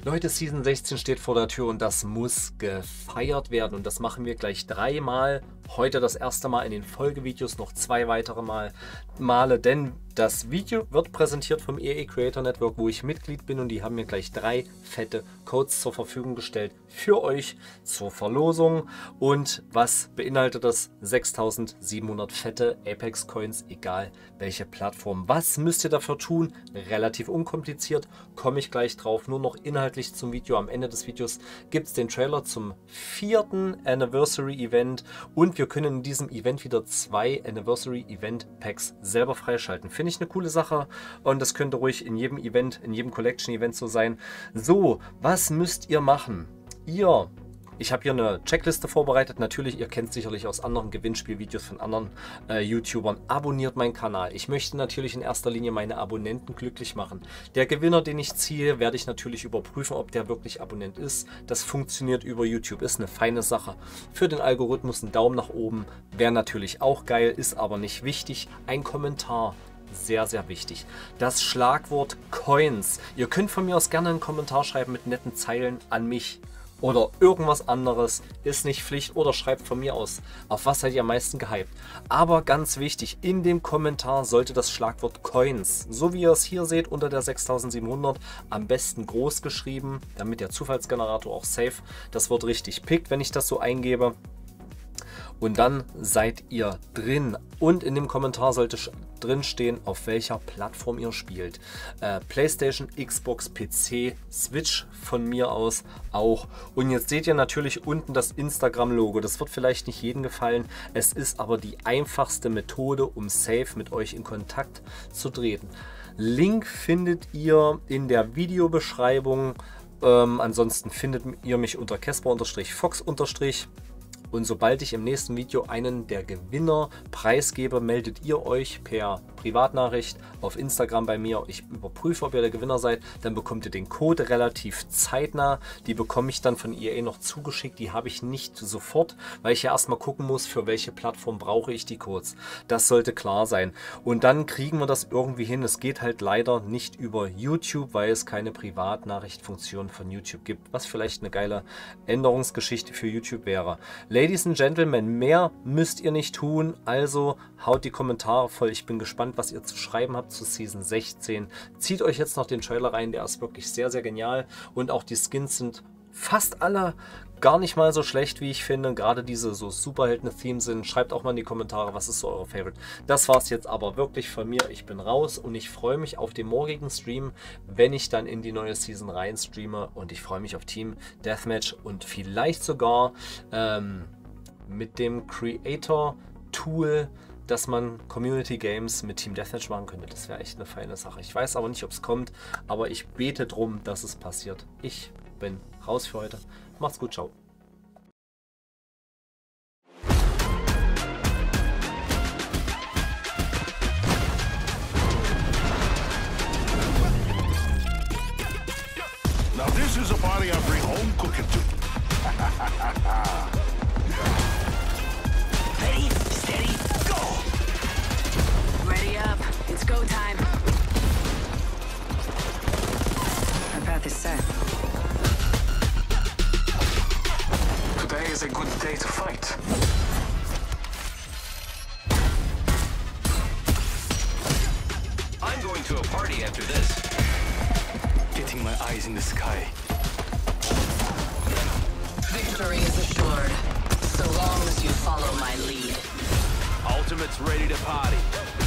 Leute, Season 16 steht vor der Tür und das muss gefeiert werden. Und das machen wir gleich 3 Mal. Heute das erste Mal in den Folgevideos, noch 2 weitere Male, denn das Video wird präsentiert vom EA Creator Network, wo ich Mitglied bin, und die haben mir gleich 3 fette Codes zur Verfügung gestellt für euch zur Verlosung. Und was beinhaltet das? 6700 fette Apex Coins, egal welche Plattform. Was müsst ihr dafür tun? Relativ unkompliziert, komme ich gleich drauf. Nur noch inhaltlich zum Video. Am Ende des Videos gibt es den Trailer zum 4. Anniversary Event und wir können in diesem Event wieder 2 Anniversary Event Packs selber freischalten. Finde ich eine coole Sache und das könnte ruhig in jedem Event, in jedem Collection Event so sein. So, was müsst ihr machen? Ich habe hier eine Checkliste vorbereitet. Natürlich, ihr kennt sicherlich aus anderen Gewinnspielvideos von anderen YouTubern. Abonniert meinen Kanal. Ich möchte natürlich in erster Linie meine Abonnenten glücklich machen. Der Gewinner, den ich ziehe, werde ich natürlich überprüfen, ob der wirklich Abonnent ist. Das funktioniert über YouTube. Ist eine feine Sache. Für den Algorithmus ein Daumen nach oben wäre natürlich auch geil, ist aber nicht wichtig. Ein Kommentar. Sehr, sehr wichtig. Das Schlagwort Coins. Ihr könnt von mir aus gerne einen Kommentar schreiben mit netten Zeilen an mich. Oder irgendwas anderes, ist nicht Pflicht, oder schreibt von mir aus, auf was seid ihr am meisten gehypt. Aber ganz wichtig, in dem Kommentar sollte das Schlagwort Coins, so wie ihr es hier seht unter der 6700, am besten groß geschrieben, damit der Zufallsgenerator auch safe das Wort richtig pickt, wenn ich das so eingebe. Und dann seid ihr drin. Und in dem Kommentar sollte drin stehen, auf welcher Plattform ihr spielt. PlayStation, Xbox, PC, Switch von mir aus auch. Und jetzt seht ihr natürlich unten das Instagram-Logo. Das wird vielleicht nicht jedem gefallen. Es ist aber die einfachste Methode, um safe mit euch in Kontakt zu treten. Link findet ihr in der Videobeschreibung. Ansonsten findet ihr mich unter Casper_Fox_. Und sobald ich im nächsten Video einen der Gewinner preisgebe, meldet ihr euch per Privatnachricht auf Instagram bei mir. Ich überprüfe, ob ihr der Gewinner seid. Dann bekommt ihr den Code relativ zeitnah. Die bekomme ich dann von EA noch zugeschickt. Die habe ich nicht sofort, weil ich ja erstmal gucken muss, für welche Plattform brauche ich die Codes. Das sollte klar sein. Und dann kriegen wir das irgendwie hin. Es geht halt leider nicht über YouTube, weil es keine Privatnachrichtfunktion von YouTube gibt, was vielleicht eine geile Änderungsgeschichte für YouTube wäre. Ladies and Gentlemen, mehr müsst ihr nicht tun, also haut die Kommentare voll. Ich bin gespannt, was ihr zu schreiben habt zu Season 16. Zieht euch jetzt noch den Trailer rein, der ist wirklich sehr, sehr genial. Und auch die Skins sind fast alle gar nicht mal so schlecht, wie ich finde. Gerade diese so Superhelden-Themes sind. Schreibt auch mal in die Kommentare, was ist so eure Favorite. Das war es jetzt aber wirklich von mir. Ich bin raus und ich freue mich auf den morgigen Stream, wenn ich dann in die neue Season rein streame. Und ich freue mich auf Team Deathmatch und vielleicht sogar mit dem Creator-Tool, dass man Community Games mit Team Deathmatch machen könnte. Das wäre echt eine feine Sache. Ich weiß aber nicht, ob es kommt, aber ich bete drum, dass es passiert. Ich bin raus für heute. Macht's gut, ciao. Now this is a party I bring home cooking to. Ready, steady, go! Ready up, it's go time. Our path is set. Today is a good day to fight. I'm going to a party after this. Getting my eyes in the sky. Victory is assured, so long as you follow my lead. Ultimate's ready to party.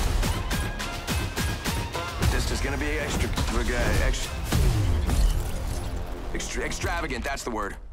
This is gonna be extravagant, that's the word.